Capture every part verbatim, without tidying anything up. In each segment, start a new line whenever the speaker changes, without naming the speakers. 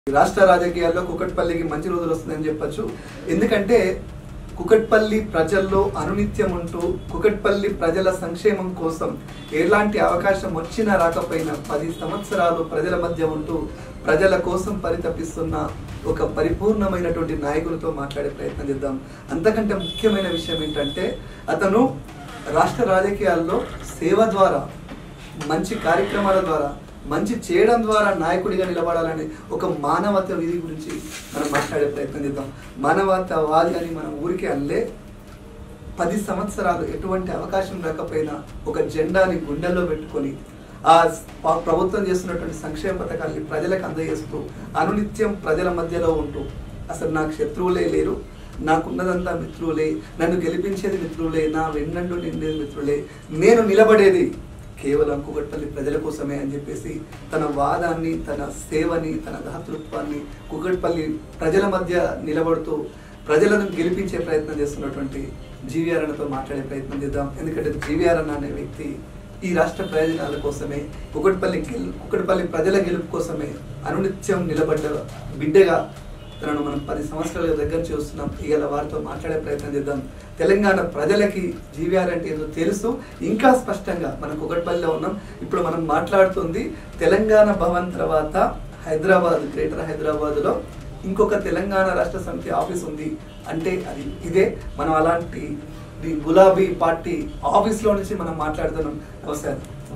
రాష్ట్ర రాజకీయాల్లో కుకట్పల్లికి మంచి రోజులు వస్తుందని చెప్పొచ్చు. ఎందుకంటే కుకట్పల్లి ప్రజల్లో అనునిత్యం ఉంటూ కుకట్పల్లి ప్రజల సంక్షేమం కోసం ఎలాంటి అవకాశం వచ్చినా రాకపోయినా పది సంవత్సరాలు ప్రజల మధ్య ఉంటూ ప్రజల కోసం పరితపిస్తున్న ఒక పరిపూర్ణమైనటువంటి నాయకులతో మాట్లాడే ప్రయత్నం చేద్దాం. అంతకంటే ముఖ్యమైన విషయం ఏంటంటే అతను రాష్ట్ర రాజకీయాల్లో సేవ ద్వారా, మంచి కార్యక్రమాల ద్వారా, మంచి చేయడం ద్వారా నాయకుడిగా నిలబడాలని ఒక మానవత విధి గురించి మనం మాట్లాడే ప్రయత్నం చేద్దాం. మానవతావాది అని మనం ఊరికే అనలే. పది సంవత్సరాలు ఎటువంటి అవకాశం రాకపోయినా ఒక జెండాని గుండెల్లో పెట్టుకొని ఆ ప్రభుత్వం చేస్తున్నటువంటి సంక్షేమ పథకాన్ని ప్రజలకు అందజేస్తూ అనునిత్యం ప్రజల మధ్యలో ఉంటూ అసలు నాకు శత్రువులే లేరు, నాకున్నదంతా మిత్రులే, నన్ను గెలిపించేది మిత్రులే, నా వెన్నండు నిండేది మిత్రులే, నేను నిలబడేది కేవలం కుకట్పల్లి ప్రజల కోసమే అని చెప్పేసి తన వాదాన్ని, తన సేవని, తన దాతృత్వాన్ని కుకట్పల్లి ప్రజల మధ్య నిలబడుతూ ప్రజలను గెలిపించే ప్రయత్నం చేస్తున్నటువంటి జీవీఆర్ అన్నతో మాట్లాడే ప్రయత్నం చేద్దాం. ఎందుకంటే జీవీఆర్ అన్న అనే వ్యక్తి ఈ రాష్ట్ర ప్రయోజనాల కోసమే, కుకట్పల్లి గెలు కుకట్పల్లి ప్రజల గెలుపు కోసమే అనునిత్యం నిలబడ్డ బిడ్డగా తనను మనం పది సంవత్సరాల దగ్గర చూస్తున్నాం. ఇవాళ వారితో మాట్లాడే ప్రయత్నం చేద్దాం. తెలంగాణ ప్రజలకి జీవీఆర్ అంటే ఏదో తెలుసు, ఇంకా స్పష్టంగా మనం కుకట్పల్లిలో ఉన్నాం. ఇప్పుడు మనం మాట్లాడుతుంది తెలంగాణ భవన్ తర్వాత హైదరాబాద్, గ్రేటర్ హైదరాబాద్లో ఇంకొక తెలంగాణ రాష్ట్ర సమితి ఆఫీస్ ఉంది అంటే అది ఇదే. మనం అలాంటి గులాబీ పార్టీ ఆఫీస్లో నుంచి మనం మాట్లాడుతున్నాం. నమస్తే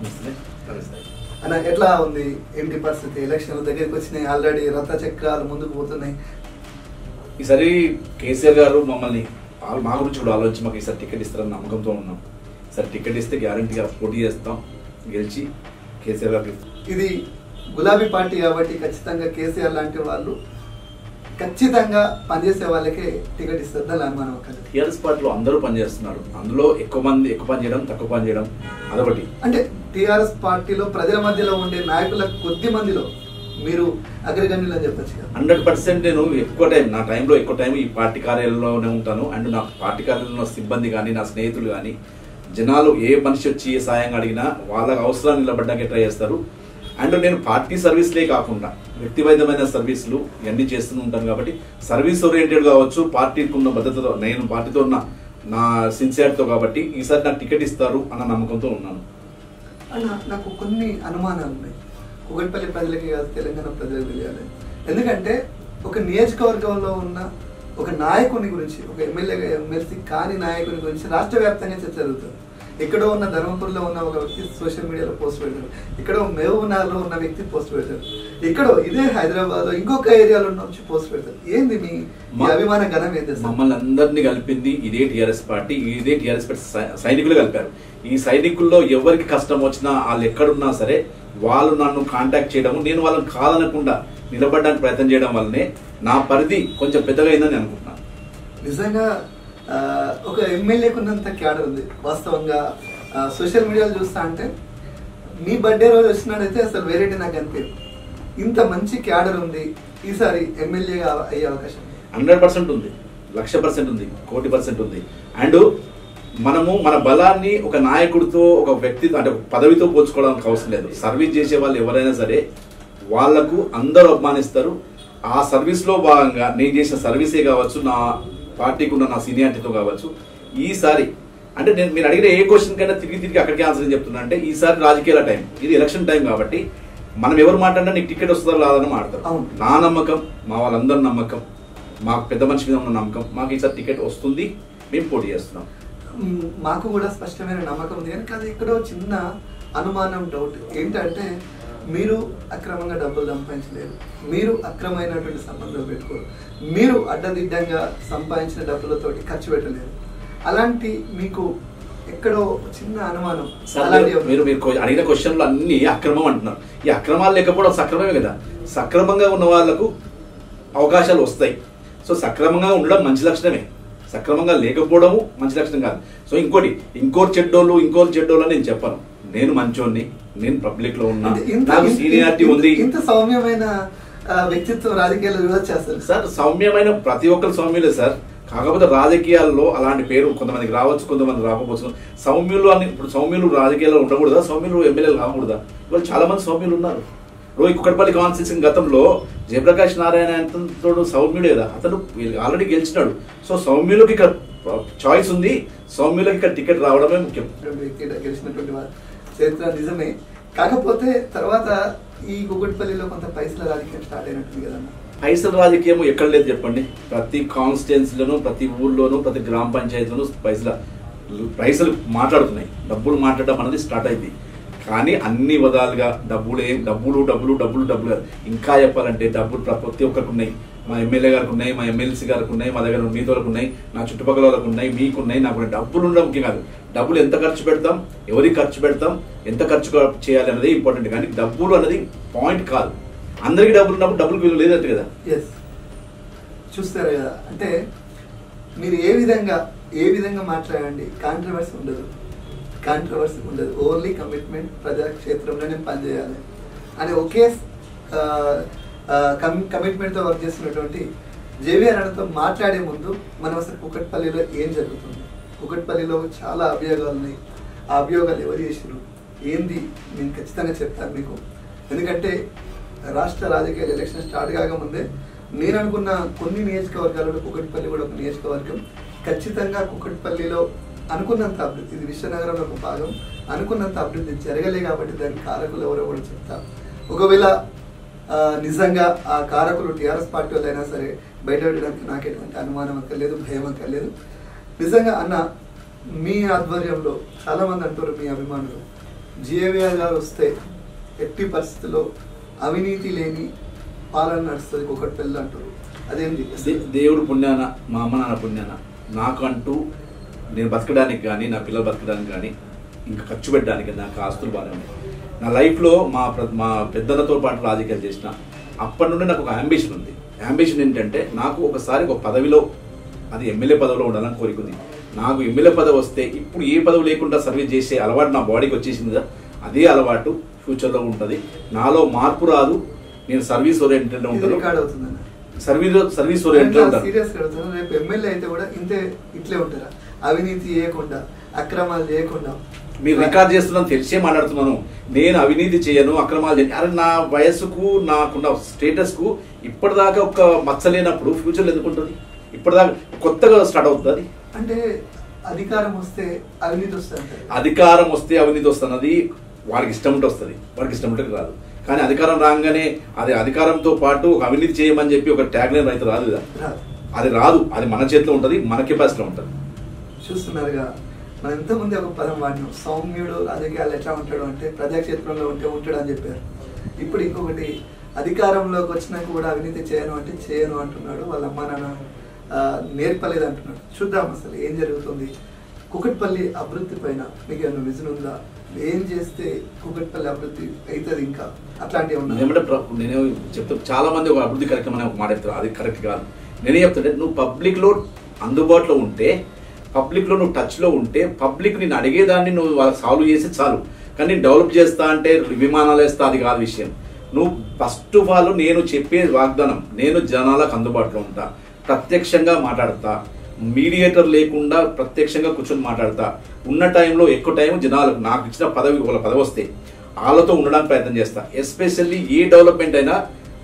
అన్న, ఎట్లా ఉంది, ఏంటి పరిస్థితి? ఎలక్షన్ల దగ్గరికి వచ్చినాయి, ఆల్రెడీ రథ చక్రాలు ముందుకు పోతున్నాయి.
ఈసారి కేసీఆర్ గారు మమ్మల్ని మా గురించి కూడా ఆలోచించి మాకు ఈసారి టికెట్ ఇస్తారని నమ్మకంతో ఉన్నాం. ఈసారి టికెట్ ఇస్తే గ్యారంటీగా పోటీ చేస్తాం, గెలిచి కేసీఆర్ గారికి.
ఇది గులాబీ పార్టీ కాబట్టి ఖచ్చితంగా కేసీఆర్ లాంటి వాళ్ళు ఖచ్చితంగా పనిచేసే వాళ్ళకే టికెట్ ఇస్తారు దాని అనుమానం ఒకటి.
టీఆర్ఎస్ పార్టీలో అందరూ పనిచేస్తున్నారు, అందులో ఎక్కువ మంది ఎక్కువ పని చేయడం, తక్కువ పని చేయడం అదొకటి.
అంటే టీఆర్ఎస్ పార్టీలో ప్రజల మధ్యలో ఉండే నాయకుల కొద్ది మందిలో మీరు అగ్రగణ్యులు అని చెప్పచ్చు.
హండ్రెడ్ పర్సెంట్ నేను ఎక్కువ టైం, నా టైంలో ఎక్కువ టైం ఈ పార్టీ కార్యాలయంలోనే ఉంటాను. అండ్ నా పార్టీ కార్యాలయంలో సిబ్బంది కానీ, నా స్నేహితులు కానీ, జనాలు ఏ మనిషి వచ్చి ఏ సాయం అడిగినా వాళ్ళకి అవసరాన్ని నిలబడ్డానికి ట్రై చేస్తారు. అండ్ నేను పార్టీ సర్వీస్లే కాకుండా వ్యక్తిగతమైన సర్వీసులు ఇవన్నీ చేస్తూ ఉంటాను. కాబట్టి సర్వీస్ ఓరియంటెడ్ కావచ్చు, పార్టీకి ఉన్న భద్రతతో, నేను పార్టీతో ఉన్న నా సిన్సియారిటీతో కాబట్టి ఈసారి నాకు టికెట్ ఇస్తారు అన్న నమ్మకంతో ఉన్నాను.
అన్న, నాకు కొన్ని అనుమానాలు ఉన్నాయి. కుకట్పల్లి ప్రజలకి కాదు, తెలంగాణ ప్రజలకు తెలియాలి. ఎందుకంటే ఒక నియోజకవర్గంలో ఉన్న ఒక నాయకుని గురించి, ఒక ఎమ్మెల్యేగా ఎమ్మెల్సీ కాని నాయకుని గురించి రాష్ట్ర వ్యాప్తంగా చర్చ జరుగుతుంది. ఎక్కడో ఉన్న ధర్మపురిలో ఉన్న ఒక వ్యక్తి సోషల్ మీడియాలో పోస్ట్ పెడతారు, ఇక్కడో మహబూబ్నగర్లో ఉన్న వ్యక్తి పోస్ట్ పెడతారు, ఇక్కడో ఇదే హైదరాబాద్ లో ఇంకొక ఏరియాలో నుంచి పోస్ట్ పెడతారు. ఏంది మీ అభిమాన గణం ఏంది?
మమ్మల్ని అందరినీ కలిపింది ఇదే టీఆర్ఎస్ పార్టీ, ఇదే టీఆర్ఎస్ పార్టీ సైనికులు కలిపారు. ఈ సైనికుల్లో ఎవరికి కష్టం వచ్చినా వాళ్ళు ఎక్కడున్నా సరే వాళ్ళు నన్ను కాంటాక్ట్ చేయడము, నేను వాళ్ళని కాదనకుండా నిలబడడానికి ప్రయత్నం చేయడం వల్లనే నా పరిధి కొంచెం పెద్దగా అయిందని అనుకుంటున్నాను.
నిజంగా ఒక ఎమ్మెల్యేకు ఉన్నంత క్యాడర్ ఉంది. వాస్తవంగా సోషల్ మీడియాలో చూస్తా అంటే మీ బర్త్డే రోజు వచ్చినాడైతే అసలు వెరైటీ నాకు అనిపించదు. ఇంత మంచి క్యాడర్ ఉంది, ఈసారి ఎమ్మెల్యేగా అయ్యే అవకాశం
హండ్రెడ్ పర్సెంట్ ఉంది, లక్ష పర్సెంట్ ఉంది, కోటి పర్సెంట్ ఉంది. అండ్ మనము మన బలాన్ని ఒక నాయకుడితో, ఒక వ్యక్తి అంటే పదవితో పోల్చుకోవడానికి అవసరం లేదు. సర్వీస్ చేసే వాళ్ళు ఎవరైనా సరే వాళ్లకు అందరూ అభిమానిస్తారు. ఆ సర్వీస్లో భాగంగా నేను చేసిన సర్వీసే కావచ్చు, నా పార్టీకి ఉన్న నా సీనియారిటీతో కావచ్చు, ఈసారి అంటే నేను మీరు అడిగిన ఏ క్వశ్చన్ కైనా తిరిగి తిరిగి అక్కడికి ఆన్సర్ చెప్తున్నా. అంటే ఈసారి రాజకీయాల టైం, ఇది ఎలక్షన్ టైం కాబట్టి మనం ఎవరు మాట్లాడినా నీకు టికెట్ వస్తుందో రాదని మాట్లాడతారు. నా నమ్మకం, మా వాళ్ళందరి నమ్మకం, మాకు పెద్ద మనిషి మీద ఉన్న నమ్మకం, మాకు ఈసారి టికెట్ వస్తుంది, మేము పోటీ చేస్తున్నాం.
మాకు కూడా స్పష్టమైన నమ్మకం ఉంది. కానీ అది ఇక్కడ చిన్న అనుమానం, డౌట్ ఏంటంటే మీరు అక్రమంగా డబ్బులు సంపాదించలేరు, మీరు అక్రమైనటువంటి సంబంధాలు పెట్టుకోరు, మీరు అడ్డదిడ్డంగా సంపాదించిన డబ్బులతోటి ఖర్చు పెట్టలేరు. అలాంటి మీకు ఎక్కడో చిన్న అనుమానం.
మీరు మీరు అడిగిన క్వశ్చన్లు అన్ని అక్రమం అంటున్నారు. ఈ అక్రమాలు లేకపోవడం సక్రమమే కదా. సక్రమంగా ఉన్న వాళ్ళకు అవకాశాలు వస్తాయి. సో సక్రమంగా ఉండడం మంచి లక్షణమే, సక్రమంగా లేకపోవడము మంచి లక్షణం కాదు. సో ఇంకోటి ఇంకోటి చెడ్డోళ్ళు ఇంకోటి చెడ్డోళ్ళు నేను చెప్పను. నేను మంచోన్ని, నేను పబ్లిక్ లో ఉన్నా, నాకు సీనియారిటీ ఉంది.
ఇంత సౌమ్యమైన వ్యక్తిత్వం రాజకీయాల్లో చూడొచ్చేస్తారు
సార్. సౌమ్యమైన ప్రతి ఒక్కరు సౌమ్యులే సార్. కాకపోతే రాజకీయాల్లో అలాంటి పేరు కొంతమందికి రావచ్చు, కొంతమంది రాకపోవచ్చు. సౌమ్యులు అని ఇప్పుడు సౌమ్యులు రాజకీయాల్లో ఉండకూడదా? సౌమ్యులు ఎమ్మెల్యేలు కాకూడదా? ఇవాళ చాలా మంది సౌమ్యులు ఉన్నారు. రోజు కుకట్పల్లి కాన్స్టిట్యూషన్ గతంలో జయప్రకాష్ నారాయణ అతను సౌమ్యుడు కదా, అతను ఆల్రెడీ గెలిచినాడు. సో సౌమ్యులకి ఇక్కడ చాయిస్ ఉంది, సౌమ్యులకి ఇక్కడ టికెట్ రావడమే ముఖ్యం.
గెలిచినటువంటి చరిత్ర నిజమే. కాకపోతే తర్వాత ఈ కూకట్పల్లిలో కొంత పైసల రాజకీయం స్టార్ట్ అయినట్టుంది కదన్న.
పైసల రాజకీయం ఎక్కడ లేదు చెప్పండి. ప్రతి కాన్స్టిట్యున్సీలోను, ప్రతి ఊర్లోను, ప్రతి గ్రామ పంచాయతీలోను పైసల పైసలు మాట్లాడుతున్నాయి. డబ్బులు మాట్లాడడం అనేది స్టార్ట్ అయింది. కానీ అన్ని విధాలుగా డబ్బులే డబ్బులు డబ్బులు డబ్బులు డబ్బులు ఇంకా చెప్పాలంటే డబ్బులు ప్రతి ఒక్కరికి ఉన్నాయి. మా ఎమ్మెల్యే గారికి ఉన్నాయి, మా ఎమ్మెల్సీ గారికి ఉన్నాయి, మా దగ్గర మీతో వాళ్ళకు ఉన్నాయి, నా చుట్టుపక్కల వాళ్ళకు ఉన్నాయి, మీకు ఉన్నాయి, నాకు డబ్బులు ఉండడం ముఖ్యం కాదు. డబ్బులు ఎంత ఖర్చు పెడతాం, ఎవరికి ఖర్చు పెడతాం, ఎంత ఖర్చు చేయాలి అనేది ఇంపార్టెంట్. కానీ డబ్బులు అనేది పాయింట్ కాదు. అందరికీ డబ్బులు ఉన్నప్పుడు డబ్బులు విలువ లేదంటే కదా.
ఎస్, చూస్తారు కదా. అంటే మీరు ఏ విధంగా ఏ విధంగా మాట్లాడండి, కాంట్రవర్సీ ఉండదు, కాంట్రవర్సీ ఉండదు. ఓన్లీ కమిట్మెంట్, ప్రజాక్షేత్రంలో నేను పనిచేయాలి అని ఒకే కమిట్మెంట్తో వర్క్ చేస్తున్నటువంటి జేవీఆర్ అన్నతో మాట్లాడే ముందు మనం అసలు కూకట్పల్లిలో ఏం జరుగుతుంది, కూకట్పల్లిలో చాలా అభియోగాలు ఉన్నాయి, ఆ అభియోగాలు ఎవరు చేసిరు ఏంది నేను ఖచ్చితంగా చెప్తాను మీకు. ఎందుకంటే రాష్ట్ర రాజకీయాలు ఎలక్షన్ స్టార్ట్ కాకముందే నేను అనుకున్న కొన్ని నియోజకవర్గాలలో కూకట్పల్లి కూడా ఒక నియోజకవర్గం. ఖచ్చితంగా కూకట్పల్లిలో అనుకున్నంత అభివృద్ధి, ఇది విశ్వనగరంలో ఒక భాగం, అనుకున్నంత అభివృద్ధి జరగలే కాబట్టి దానికి కారకులు ఎవరో కూడా చెప్తారు. ఒకవేళ నిజంగా ఆ కారకులు టీఆర్ఎస్ పార్టీ వాళ్ళు అయినా సరే బయట పెట్టడానికి నాకు ఎటువంటి అనుమానం అక్కర్లేదు, భయం అక్కర్లేదు. నిజంగా అన్న మీ ఆధ్వర్యంలో చాలా మంది అంటారు, మీ అభిమానులు జేవీఆర్ గారు వస్తే ఎట్టి పరిస్థితుల్లో అవినీతి లేని పాలన నడుస్తుంది కూకట్పల్లి అంటారు. అదేంటి?
దేవుడు పుణ్యాన, మా అమ్మ నాన్న పుణ్యాన నాకు అంటూ నేను బతకడానికి కానీ, నా పిల్లలు బతకడానికి కానీ, ఇంకా ఖర్చు పెట్టడానికి నాకు ఆస్తులు బాగానే ఉన్నాయి. నా లైఫ్లో మా మా పెద్దలతో పాటు రాజకీయాలు చేసిన అప్పటి నుండి నాకు ఒక అంబిషన్ ఉంది. అంబిషన్ ఏంటంటే నాకు ఒకసారి ఒక పదవిలో, అది ఎమ్మెల్యే పదవిలో ఉండాలని కోరికుంది. నాకు ఎమ్మెల్యే పదవి వస్తే ఇప్పుడు ఏ పదవి లేకుండా సర్వీస్ చేసే అలవాటు నా బాడీకి వచ్చేసింది కదా, అదే అలవాటు ఫ్యూచర్లో ఉంటుంది. నాలో మార్పు రాదు, నేను సర్వీస్ ఓరియంటెడ్ ఉంటాను. సర్వీస్ సర్వీస్ ఓరియంటెడ్ ఉంటాను.
సీరియస్గా అడుగుతాను, రేపు ఎమ్మెల్యే అయితే కూడా ఇంతే ఇట్లే ఉంటారా? అవినీతి చేయకుండా, అక్రమాలు చేయకుండా.
మీరు రికార్డ్ చేస్తున్నాను తెలిసే మాట్లాడుతున్నాను. నేను అవినీతి చేయను, అక్రమాలు చేయను. అరే నా వయస్సుకు, నాకున్న స్టేటస్కు ఇప్పటిదాకా ఒక మచ్చలేనప్పుడు ఫ్యూచర్లో ఎందుకుంటుంది? ఇప్పటిదాకా కొత్తగా స్టార్ట్ అవుతుంది.
అంటే అధికారం వస్తే అవినీతి వస్తుంది,
అధికారం వస్తే అవినీతి వస్తున్నది వాడికి ఇష్టం ఉంటే వస్తుంది, వాడికి ఇష్టం ఉంటే రాదు. కానీ అధికారం రాగానే అది అధికారంతో పాటు ఒక అవినీతి చేయమని చెప్పి ఒక ట్యాగ్ లైన్ అయితే రాదు కదా, అది రాదు. అది మన చేతిలో ఉంటుంది, మన కెపాసిటీలో ఉంటుంది.
చూస్తున్నారుగా, మనం ఎంతమంది ఒక పదం వాడినాం, సౌమ్యుడు రాజకీయాలు ఎట్లా ఉంటాడు అంటే ప్రజాక్షేత్రంలో ఉంటే ఉంటాడు అని చెప్పారు. ఇప్పుడు ఇంకొకటి, అధికారంలోకి వచ్చినాక కూడా అవినీతి చేయను అంటే చేయను అంటున్నాడు. వాళ్ళ అమ్మ నాన్న నేర్పలేదు అంటున్నాడు. చూద్దాం అసలు ఏం జరుగుతుంది. కూకట్పల్లి అభివృద్ధి పైన మీకు ఏమైనా విజన్ ఉందా? ఏం చేస్తే కూకట్పల్లి అభివృద్ధి అవుతుంది? ఇంకా అట్లాంటివి ఉన్నాయి
ఏమంటే నేను చెప్తా, చాలా మంది ఒక అభివృద్ధి కార్యక్రమం ఒక మాట్లాడతారు, అది కరెక్ట్ కాదు. నేనే చెప్తుంటే, నువ్వు పబ్లిక్లో అందుబాటులో ఉంటే, పబ్లిక్లో నువ్వు టచ్లో ఉంటే, పబ్లిక్ నేను అడిగేదాన్ని నువ్వు వాళ్ళకి సాల్వ్ చేసి చాలు. కానీ నేను డెవలప్ చేస్తా అంటే విమానాలు వేస్తా, అది కాదు విషయం. నువ్వు ఫస్ట్ ఆఫ్ ఆల్ నేను చెప్పే వాగ్దానం, నేను జనాలకు అందుబాటులో ఉంటా, ప్రత్యక్షంగా మాట్లాడతా, మీడియేటర్ లేకుండా ప్రత్యక్షంగా కూర్చొని మాట్లాడతా. ఉన్న టైంలో ఎక్కువ టైం జనాలకు, నాకు ఇచ్చిన పదవి వాళ్ళ పదవి వస్తే వాళ్ళతో ఉండడానికి ప్రయత్నం చేస్తా. ఎస్పెషల్లీ ఏ డెవలప్మెంట్ అయినా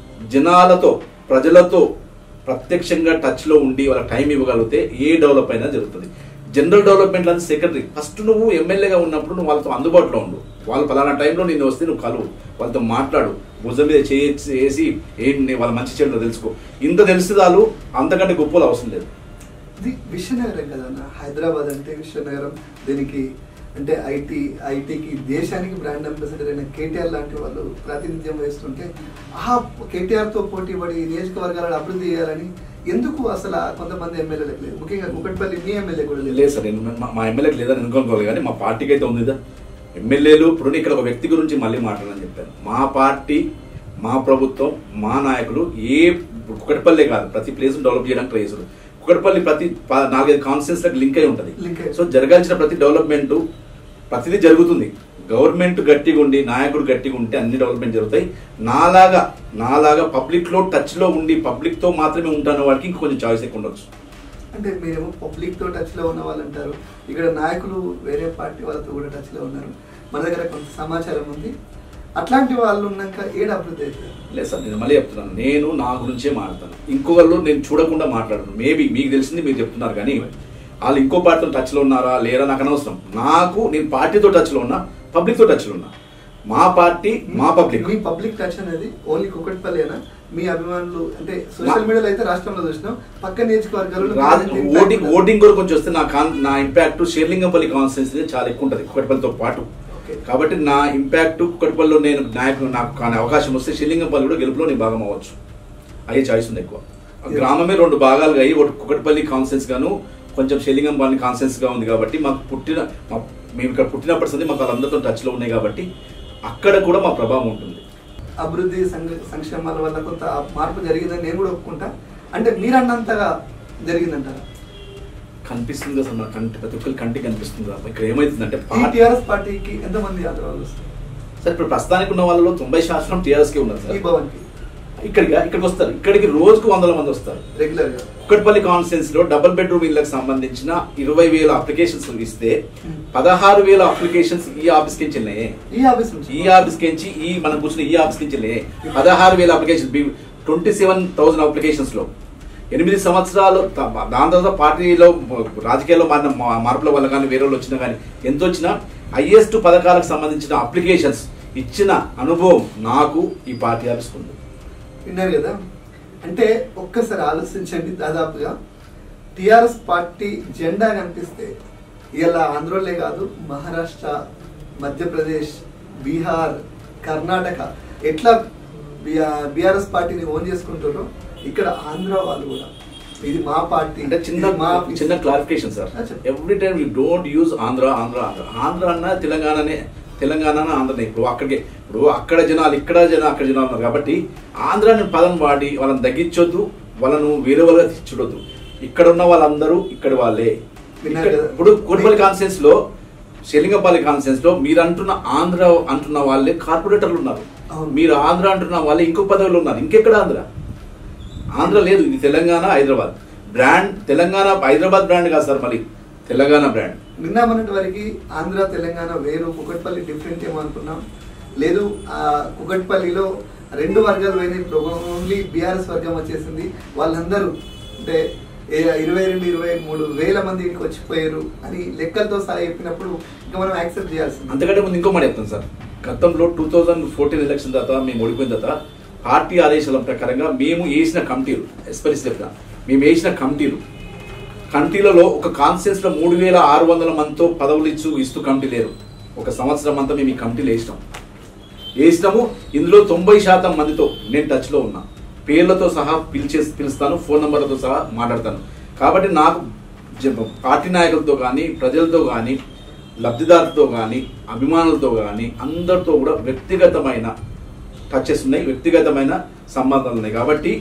జనాలతో, ప్రజలతో ప్రత్యక్షంగా టచ్లో ఉండి వాళ్ళ టైం ఇవ్వగలిగితే ఏ డెవలప్ అయినా జరుగుతుంది. జనరల్ డెవలప్మెంట్ అనేది సెకండరీ. ఫస్ట్ నువ్వు ఎమ్మెల్యేగా ఉన్నప్పుడు నువ్వు వాళ్ళతో అందుబాటులో ఉండు. వాళ్ళు పలానా టైంలో నేను వస్తే నువ్వు కలువు, వాళ్ళతో మాట్లాడు, భుజం మీద చేసి ఏంటి వాళ్ళ మంచి చెడులో తెలుసుకో. ఇంత తెలిసి చాలు, అంతకంటే గొప్పలు అవసరం లేదు.
ఇది విశ్వనగరం కదన్న, హైదరాబాద్ అంటే విశ్వనగరం. దీనికి అంటే ఐటీ ఐటీకి దేశానికి బ్రాండ్ అంబాసిడర్ అయిన కేటీఆర్ లాంటి వాళ్ళు ప్రాతినిధ్యం వహిస్తుంటే, ఆ కేటీఆర్తో పోటీ పడి నియోజకవర్గాలను అభివృద్ధి చేయాలని ఎందుకు అసలు కొంతమంది ఎమ్మెల్యేలకు లేదు? ముఖ్యంగా కూకట్పల్లి మీ ఎమ్మెల్యే కూడా లేదు.
లేదు సార్, నేను మా ఎమ్మెల్యేకి లేదని అనుకోవాలి, కానీ మా పార్టీకి అయితే ఉంది కదా ఎమ్మెల్యేలు. ఇప్పుడు ఇక్కడ ఒక వ్యక్తి గురించి మళ్ళీ మాట్లాడాలని చెప్పాను. మా పార్టీ, మా ప్రభుత్వం, మా నాయకులు ఏ కూకట్పల్లి కాదు ప్రతి ప్లేస్ డెవలప్ చేయడానికి ట్రై చేస్తారు. కూకట్పల్లి ప్రతి నాలుగైదు కాన్స్టిట్యూన్స్ లకు లింక్ అయి ఉంటుంది. సో జరగాల్సిన ప్రతి డెవలప్మెంట్ ప్రతిదీ జరుగుతుంది. గవర్నమెంట్ గట్టిగా ఉండి, నాయకుడు గట్టిగా ఉంటే అన్ని డెవలప్మెంట్ జరుగుతాయి. నాలాగా నాలాగా పబ్లిక్ లో టచ్ లో ఉండి పబ్లిక్ తో మాత్రమే ఉంటాను వాడికి ఇంకొంచెం చాయిస్ ఎక్కువ ఉండొచ్చు.
అంటే మీరేమో పబ్లిక్ తో టచ్ లో ఉన్న వాళ్ళు అంటారు, ఇక్కడ నాయకులు వేరే పార్టీ వాళ్ళతో కూడా టచ్ లో ఉన్నారు. మన దగ్గర కొంత సమాచారం ఉంది. అట్లాంటి వాళ్ళు ఉన్నాక ఏడు అభివృద్ధి అవుతుంది?
లేదు సార్, నేను మళ్ళీ చెప్తున్నాను, నేను నా గురించే మాట్లాడతాను, ఇంకొకళ్ళు నేను చూడకుండా మాట్లాడను. మేబీ మీకు తెలిసింది మీరు చెప్తున్నారు, కానీ వాళ్ళు ఇంకో పార్టీతో టచ్లో ఉన్నారా లేరా నాకు అనవసరం. నాకు నేను పార్టీతో టచ్లో ఉన్నా, పబ్లిక్తో టచ్లో ఉన్నా. మా పార్టీ మా పబ్లిక్.
మీ పబ్లిక్ టచ్ అనేది ఓన్లీ కుకట్పల్లినా? మీ అభిమానులు అంటే సోషల్ మీడియాలో అయితే రాష్ట్రంలో చూసినాం, పక్క నియోజకవర్గాల్లో
ఓటింగ్ ఓటింగ్ కూడా కొంచెం వస్తే నా నా ఇంపాక్ట్ షేర్లింగంపల్లి కాన్స్టిట్యున్సీ చాలా ఎక్కువ ఉంటుంది కుకట్పల్లితో పాటు. కాబట్టి నా ఇంపాక్ట్ కుకట్పల్లిలో నేను నాయకులు నాకు కానీ అవకాశం వస్తే షేర్లింగంపల్లి కూడా గెలుపులో నేను భాగం అవ్వచ్చు. అయ్యే ఛాయిస్ ఉంది ఎక్కువ. గ్రామమే రెండు భాగాలుగా అయ్యి ఒకటి కుకట్పల్లి కాన్స్టిట్యున్సీ గాను కొంచెం షేర్లింగంపల్లి కాన్స్టిట్యున్సీ గా ఉంది. కాబట్టి మాకు పుట్టిన మేము ఇక్కడ పుట్టినప్పటి నుంచి మాకు వాళ్ళందరితో టచ్లో ఉన్నాయి కాబట్టి అక్కడ కూడా మా ప్రభావం ఉంటుంది.
అభివృద్ధి సంక్షేమాల వల్ల కొంత మార్పు జరిగిందని నేను కూడా ఒప్పుకుంటా. అంటే మీరు అన్నంతగా జరిగిందంటారా?
కనిపిస్తుంది కదా సార్, కంటి ప్రతి ఒక్కరికి కంటికి కనిపిస్తుంది కదా. ఇక్కడ ఏమైతుందంటే
టీఆర్ఎస్ పార్టీకి ఎంతమంది ఆదరవాళ్ళు వస్తారు
సార్? ఇప్పుడు ప్రస్తుతానికి ఉన్న వాళ్ళలో తొంభై శాతం టీఆర్ఎస్ కి ఉన్నారు సార్.
ఈ భవన్కి
ఇక్కడికి ఇక్కడికి వస్తారు. ఇక్కడికి రోజుకు వందల మంది వస్తారు
రెగ్యులర్ గా.
కుకట్పల్లి కాన్స్టిట్యున్సీ లో డబుల్ బెడ్రూమ్ ఇళ్లకు సంబంధించిన ఇరవై వేల అప్లికేషన్స్ ఇస్తే పదహారు వేల అప్లికేషన్స్ ఈ ఆఫీస్ కి వెళ్ళినాయి.
ఈ ఆఫీస్ నుంచి
ఈ ఆఫీస్ కి ఈ మనం కూర్చున్న ఈ ఆఫీస్ కి వెళ్ళినాయి పదహారు వేల applications, twenty seven thousand applications లో ఎనిమిది సంవత్సరాలు. దాని తర్వాత పార్టీలో రాజకీయాల్లో మారిన మార్పుల వల్ల కానీ వేరే వాళ్ళు వచ్చినా కానీ ఎంత వచ్చినా హైయెస్ట్ పథకాలకు సంబంధించిన అప్లికేషన్స్ ఇచ్చిన అనుభవం నాకు ఈ పార్టీ ఆఫీస్ ఉంది.
విన్నారు కదా? అంటే ఒక్కసారి ఆలోచించండి, దాదాపుగా టిఆర్ఎస్ పార్టీ జెండా కనిపిస్తే ఇలా ఆంధ్రలే కాదు, మహారాష్ట్ర, మధ్యప్రదేశ్, బీహార్, కర్ణాటక ఎట్లా బీఆర్ఎస్ పార్టీని ఓన్ చేసుకుంటారో ఇక్కడ ఆంధ్ర వాళ్ళు కూడా ఇది మా పార్టీ.
అంటే చిన్న చిన్న clarification sir, every time you don't use Andhra Andhra Andhra Andhra అన్న తెలంగాణనే, తెలంగాణ ఆంధ్రనే. ఇప్పుడు అక్కడికి ఇప్పుడు అక్కడ జనాలు ఇక్కడ జనాలు అక్కడ జనాలు ఉన్నారు కాబట్టి ఆంధ్రాని పదం వాడి వాళ్ళని తగ్గించొద్దు, వాళ్ళను వేరే వాళ్ళగా చూడొద్దు. ఇక్కడ ఉన్న వాళ్ళందరూ ఇక్కడ వాళ్ళే. ఇప్పుడు కోటిపల్లి కాన్స్టిట్యున్సీ లో, షేర్లింగంపల్లి కాన్స్టిట్యున్సీ లో మీరు అంటున్న ఆంధ్ర అంటున్న వాళ్ళే కార్పొరేటర్లు ఉన్నారు, మీరు ఆంధ్ర అంటున్న వాళ్ళే ఇంకో పదవులు ఉన్నారు. ఇంకెక్కడ ఆంధ్ర? ఆంధ్ర లేదు, ఇది తెలంగాణ హైదరాబాద్ బ్రాండ్. తెలంగాణ హైదరాబాద్ బ్రాండ్ కాదు సార్, మళ్ళీ తెలంగాణ బ్రాండ్.
నిన్న మొన్నటి వరకు ఆంధ్ర తెలంగాణ వేరు, కుకట్పల్లి డిఫరెంట్ ఏమో అనుకున్నాం. లేదు, ఆ కుకట్పల్లిలో రెండు వర్గాలు పోయినాయి, ఇప్పుడు ఓన్లీ బీఆర్ఎస్ వర్గం వచ్చేసింది. వాళ్ళందరూ అంటే ఇరవై రెండు ఇరవై మూడు వేల మంది ఇంటికి వచ్చిపోయారు అని లెక్కలతో సహా చెప్పినప్పుడు ఇంకా మనం యాక్సెప్ట్ చేయాల్సింది.
అంతకంటే ముందు ఇంకో మాట చెప్తాను సార్. గతంలో టూ థౌజండ్ ఫోర్టీన్ ఎలక్షన్ తర్వాత మేము ఓడిపోయిన తర్వాత పార్టీ ఆదేశాల ప్రకారంగా మేము వేసిన కమిటీలు, ఎస్పెషల్ చెప్తా, మేము వేసిన కమిటీలు కమిటీలలో ఒక కాన్స్టిట్యున్సీలో మూడు వేల ఆరు వందల మందితో పదవులు ఇచ్చు ఇస్తూ కమిటీ లేరు. ఒక సంవత్సరం అంతా మేము ఈ కమిటీలు వేసినాం వేసినాము ఇందులో తొంభై శాతం మందితో నేను టచ్లో ఉన్నా, పేర్లతో సహా పిలిచే పిలుస్తాను, ఫోన్ నెంబర్లతో సహా మాట్లాడతాను. కాబట్టి నాకు పార్టీ నాయకులతో కానీ, ప్రజలతో కానీ, లబ్ధిదారులతో కానీ, అభిమానులతో కానీ అందరితో కూడా వ్యక్తిగతమైన టచెస్ ఉన్నాయి, వ్యక్తిగతమైన సంబంధాలు ఉన్నాయి. కాబట్టి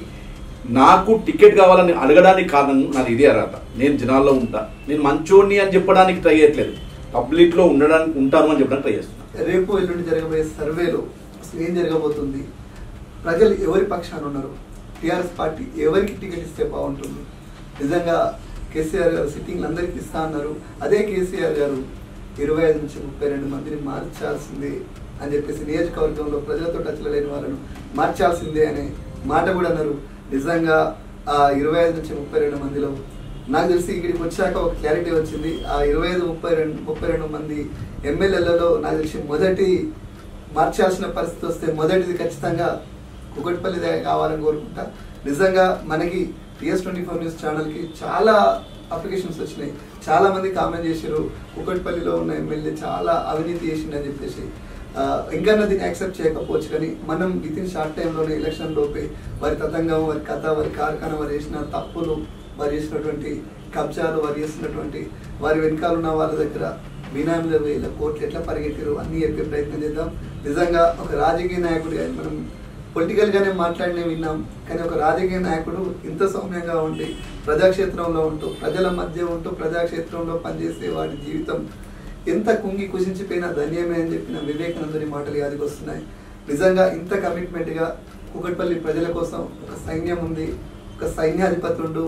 నాకు టికెట్ కావాలని అడగడానికి కారణం నాది ఇదే అర్హత. నేను జనాల్లో ఉంటా, నేను మంచోడిని అని చెప్పడానికి ట్రై చేయట్లేదు, పబ్లిక్ లో ఉండడానికి ఉంటాను అని చెప్పడానికి ట్రై చేస్తున్నాను.
రేపు ఎల్లుండి జరగబోయే సర్వేలో అసలు ఏం జరగబోతుంది? ప్రజలు ఎవరి పక్షాన ఉన్నారు? టీఆర్ఎస్ పార్టీ ఎవరికి టికెట్ ఇస్తే బాగుంటుంది? నిజంగా కేసీఆర్ గారు సిట్టింగ్లు అందరికి ఇస్తా అన్నారు. అదే కేసీఆర్ గారు ఇరవై ఐదు నుంచి ముప్పై రెండు మందిని మార్చాల్సిందే అని చెప్పేసి నియోజకవర్గంలో ప్రజలతో టచ్లో లేని వాళ్ళను మార్చాల్సిందే అనే మాట కూడా అన్నారు. నిజంగా ఆ ఇరవై ఐదు నుంచి ముప్పై రెండు మందిలో నాకు తెలిసి ఇక్కడికి వచ్చాక ఒక క్లారిటీ వచ్చింది. ఆ ఇరవై ఐదు ముప్పై రెండు ముప్పై రెండు మంది ఎమ్మెల్యేలలో నాకు తెలిసి మొదటి మార్చాల్సిన పరిస్థితి వస్తే మొదటిది ఖచ్చితంగా కుకట్పల్లి కావాలని కోరుకుంటా. నిజంగా మనకి టీఎస్ ట్వంటీ ఫోర్ న్యూస్ ఛానల్కి చాలా అప్లికేషన్స్ వచ్చినాయి, చాలా మంది కామెంట్ చేశారు కుకట్పల్లిలో ఉన్న ఎమ్మెల్యే చాలా అవినీతి చేసిందని చెప్పేసి. ఇంకా దీన్ని యాక్సెప్ట్ చేయకపోవచ్చు, కానీ మనం విత్ ఇన్ షార్ట్ టైంలోనే ఎలక్షన్ లోపే వారి తతంగం, వారి కథ, వారి కార్ఖానా, వారు చేసిన తప్పులు, వారు చేసినటువంటి కబ్జాలు, వారు చేసినటువంటి వారి వెనకాల ఉన్న వాళ్ళ దగ్గర బినామీల వేల కోట్లు ఎట్లా పరిగెట్టారు అన్ని చెప్పే ప్రయత్నం చేద్దాం. నిజంగా ఒక రాజకీయ నాయకుడు మనం పొలిటికల్ గానే మాట్లాడినే విన్నాం, కానీ ఒక రాజకీయ నాయకుడు ఇంత సౌమ్యంగా ఉండి ప్రజాక్షేత్రంలో ఉంటూ ప్రజల మధ్య ఉంటూ ప్రజాక్షేత్రంలో పనిచేసే వాడి జీవితం ఎంత కుంగి కుషించిపోయినా ధన్యమే అని చెప్పిన వివేకానందుని మాటలు యాదికి వస్తున్నాయి. నిజంగా ఇంత కమిట్మెంట్గా కుకట్పల్లి ప్రజల కోసం ఒక సైన్యం ఉంది, ఒక సైన్యాధిపతి ఉండు.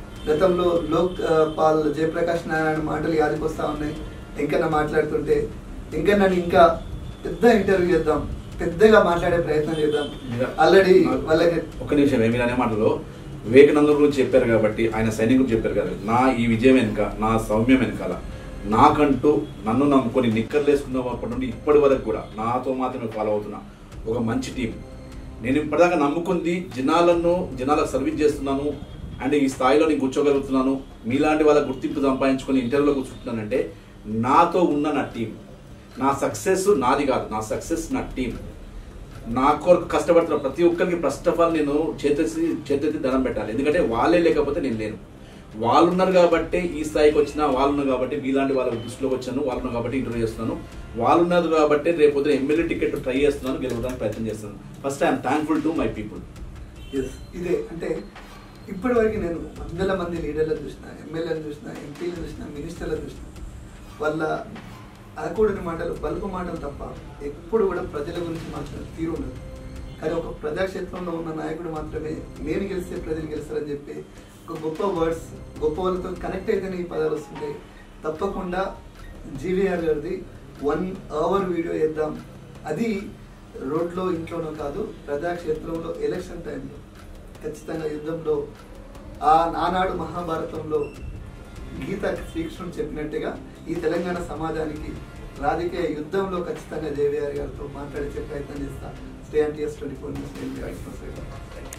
గతంలో లోక్ పాల్ జయప్రకాష్ నారాయణ మాటలు యాదికి వస్తూ ఉన్నాయి. ఇంకా నా మాట్లాడుతుంటే ఇంకా నన్ను ఇంకా పెద్ద ఇంటర్వ్యూ చేద్దాం, పెద్దగా మాట్లాడే ప్రయత్నం చేద్దాం. ఆల్రెడీ వాళ్ళకి
ఒక నిమిషం మీరు అనే మాటలో వివేకానంద గురించి చెప్పారు కాబట్టి, ఆయన సైనికులు గురించి చెప్పారు కదా, నా ఈ విజయం వెనుక, నా సౌమ్యం వెనకాల నాకంటూ నన్ను నమ్ముకొని నిక్కర్లు వేసుకున్నప్పటి నుండి ఇప్పటి వరకు కూడా నాతో మాత్రమే ఫాలో అవుతున్నా ఒక మంచి టీం. నేను ఇప్పటిదాకా నమ్ముకుంది జనాలను, జనాలకు సర్వీస్ చేస్తున్నాను అండ్ ఈ స్థాయిలో నేను కూర్చోగలుగుతున్నాను, మీలాంటి వాళ్ళ గుర్తింపు సంపాదించుకొని ఇంటర్వ్యూలో కూర్చుంటున్నానంటే నాతో ఉన్న నా టీం. నా సక్సెస్ నాది కాదు, నా సక్సెస్ నా టీం. నా కొరకు కష్టపడుతున్న ప్రతి ఒక్కరికి ఫస్ట్ ఆఫ్ ఆల్ నేను చేతెత్తి చేతెత్తి దండం పెట్టాలి. ఎందుకంటే వాళ్ళే లేకపోతే నేను లేను. వాళ్ళు ఉన్నారు కాబట్టి ఈ స్థాయికి వచ్చిన, వాళ్ళు ఉన్నారు కాబట్టి మీలాంటి వాళ్ళ దృష్టిలోకి వచ్చాను, వాళ్ళు ఉన్నారు కాబట్టి ఇంటర్వ్యూ చేస్తున్నాను, వాళ్ళు ఉన్నారు కాబట్టి రేపు పొద్దున ఎమ్మెల్యే టికెట్ ట్రై చేస్తున్నాను, గెలవడానికి ప్రయత్నం చేస్తున్నాను. First I'm thankful to my people.
ఇదే అంటే ఇప్పటి వరకు నేను వందల మంది లీడర్లను చూసిన, ఎమ్మెల్యేలను చూసిన, ఎంపీలను చూసిన, మినిస్టర్లను చూసిన, వాళ్ళ అనకూడని మాటలు, బలుపు మాటలు తప్ప ఎప్పుడు కూడా ప్రజల గురించి మాత్రం తీరు ఉండదు. కానీ ఒక ప్రజాక్షేత్రంలో ఉన్న నాయకుడు మాత్రమే నేను గెలిస్తే ప్రజలు గెలుస్తారని చెప్పి ఒక గొప్ప వర్డ్స్, గొప్ప వాళ్ళతో కనెక్ట్ అయితేనే ఈ పదాలు వస్తుంటాయి. తప్పకుండా జీవీఆర్ గారిది వన్ అవర్ వీడియో చేద్దాం. అది రోడ్లో ఇంట్లోనో కాదు, ప్రజాక్షేత్రంలో ఎలక్షన్ టైంలో ఖచ్చితంగా యుద్ధంలో ఆ నానాడు మహాభారతంలో గీత శ్రీకృష్ణుడు చెప్పినట్టుగా ఈ తెలంగాణ సమాజానికి రాజకీయ యుద్ధంలో ఖచ్చితంగా జేవీఆర్ గారితో మాట్లాడే ప్రయత్నం చేస్తా. Stay and TS twenty four news.